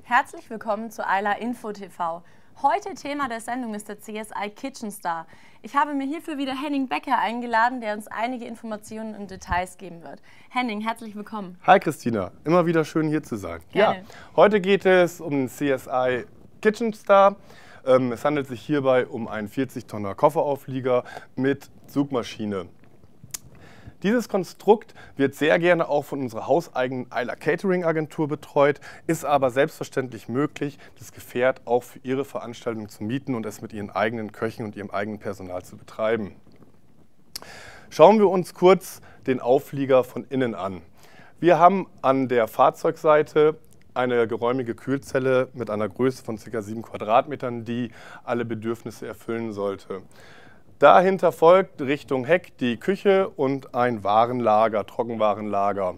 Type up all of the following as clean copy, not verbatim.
Herzlich willkommen zu Ayla Info TV. Heute Thema der Sendung ist der CSI Kitchen Star. Ich habe mir hierfür wieder Henning Becker eingeladen, der uns einige Informationen und Details geben wird. Henning, herzlich willkommen. Hi Christina, immer wieder schön hier zu sein. Gerne. Ja, heute geht es um den CSI Kitchen Star. Es handelt sich hierbei um einen 40-Tonner Kofferauflieger mit Zugmaschine. Dieses Konstrukt wird sehr gerne auch von unserer hauseigenen Ayla Catering Agentur betreut, ist aber selbstverständlich möglich, das Gefährt auch für Ihre Veranstaltung zu mieten und es mit Ihren eigenen Köchen und Ihrem eigenen Personal zu betreiben. Schauen wir uns kurz den Auflieger von innen an. Wir haben an der Fahrzeugseite eine geräumige Kühlzelle mit einer Größe von ca. 7 Quadratmetern, die alle Bedürfnisse erfüllen sollte. Dahinter folgt Richtung Heck die Küche und ein Warenlager, Trockenwarenlager.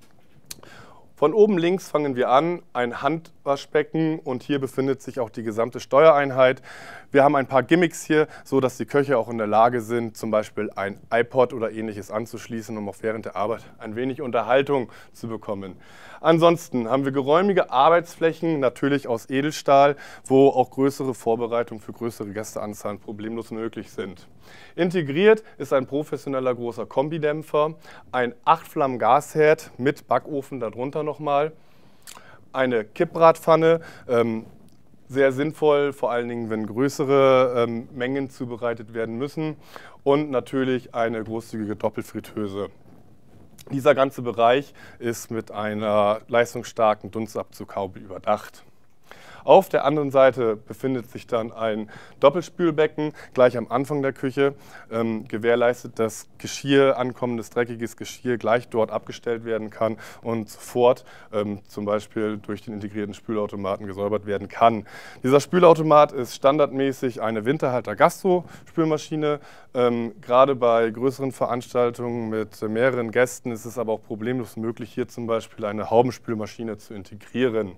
Von oben links fangen wir an, ein Handwaschbecken, und hier befindet sich auch die gesamte Steuereinheit. Wir haben ein paar Gimmicks hier, so dass die Köche auch in der Lage sind, zum Beispiel ein iPod oder ähnliches anzuschließen, um auch während der Arbeit ein wenig Unterhaltung zu bekommen. Ansonsten haben wir geräumige Arbeitsflächen, natürlich aus Edelstahl, wo auch größere Vorbereitungen für größere Gästeanzahlen problemlos möglich sind. Integriert ist ein professioneller großer Kombidämpfer, ein 8-Flammen-Gasherd mit Backofen darunter nochmal, eine Kippbratpfanne, sehr sinnvoll, vor allen Dingen, wenn größere Mengen zubereitet werden müssen, und natürlich eine großzügige Doppelfritteuse. Dieser ganze Bereich ist mit einer leistungsstarken Dunstabzughaube überdacht. Auf der anderen Seite befindet sich dann ein Doppelspülbecken gleich am Anfang der Küche. Gewährleistet, dass Geschirr, ankommendes dreckiges Geschirr gleich dort abgestellt werden kann und sofort zum Beispiel durch den integrierten Spülautomaten gesäubert werden kann. Dieser Spülautomat ist standardmäßig eine Winterhalter-Gastro-Spülmaschine. Gerade bei größeren Veranstaltungen mit mehreren Gästen ist es aber auch problemlos möglich, hier zum Beispiel eine Haubenspülmaschine zu integrieren.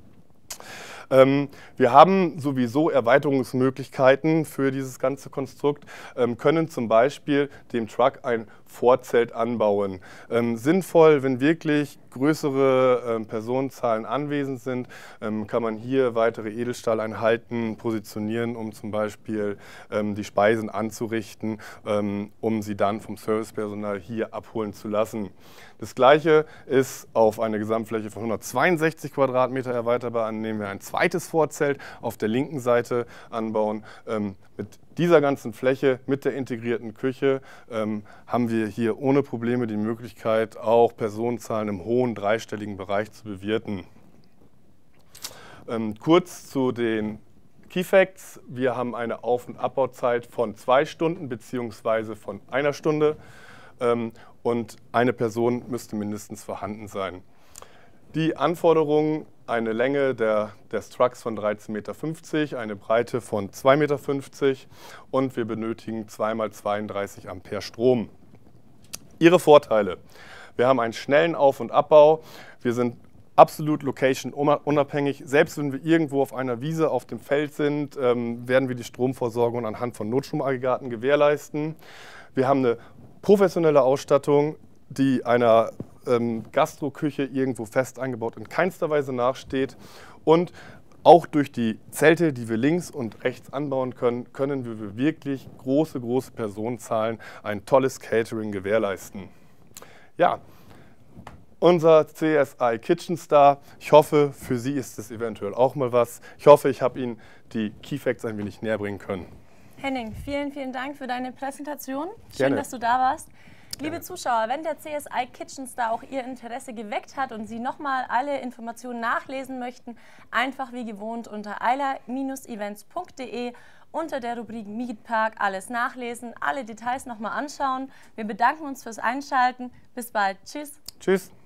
Wir haben sowieso Erweiterungsmöglichkeiten für dieses ganze Konstrukt, können zum Beispiel dem Truck ein Vorzelt anbauen. Sinnvoll, wenn wirklich größere Personenzahlen anwesend sind, kann man hier weitere Edelstahleinheiten positionieren, um zum Beispiel die Speisen anzurichten, um sie dann vom Servicepersonal hier abholen zu lassen. Das Gleiche ist auf eine Gesamtfläche von 162 Quadratmeter erweiterbar, indem wir ein zweites Vorzelt auf der linken Seite anbauen. Mit dieser ganzen Fläche, mit der integrierten Küche, haben wir hier ohne Probleme die Möglichkeit, auch Personenzahlen im hohen dreistelligen Bereich zu bewirten. Kurz zu den Key Facts. Wir haben eine Auf- und Abbauzeit von 2 Stunden bzw. von 1 Stunde. Und eine Person müsste mindestens vorhanden sein. Die Anforderungen: eine Länge des Trucks von 13,50 Meter, eine Breite von 2,50 Meter, und wir benötigen 2x32 Ampere Strom. Ihre Vorteile: Wir haben einen schnellen Auf- und Abbau, wir sind absolut location-unabhängig. Selbst wenn wir irgendwo auf einer Wiese auf dem Feld sind, werden wir die Stromversorgung anhand von Notstromaggregaten gewährleisten. Wir haben eine professionelle Ausstattung, die einer Gastroküche irgendwo fest eingebaut in keinster Weise nachsteht. Und auch durch die Zelte, die wir links und rechts anbauen können, können wir wirklich große Personenzahlen ein tolles Catering gewährleisten. Ja, unser CSI Kitchen Star. Ich hoffe, für Sie ist es eventuell auch mal was. Ich hoffe, ich habe Ihnen die Key Facts ein wenig näher bringen können. Henning, vielen Dank für deine Präsentation. Schön, Gerne. dass du da warst. Liebe Zuschauer, wenn der CSI Kitchen Star auch Ihr Interesse geweckt hat und Sie nochmal alle Informationen nachlesen möchten, einfach wie gewohnt unter ayla-events.de unter der Rubrik Mietpark alles nachlesen, alle Details nochmal anschauen. Wir bedanken uns fürs Einschalten. Bis bald. Tschüss. Tschüss.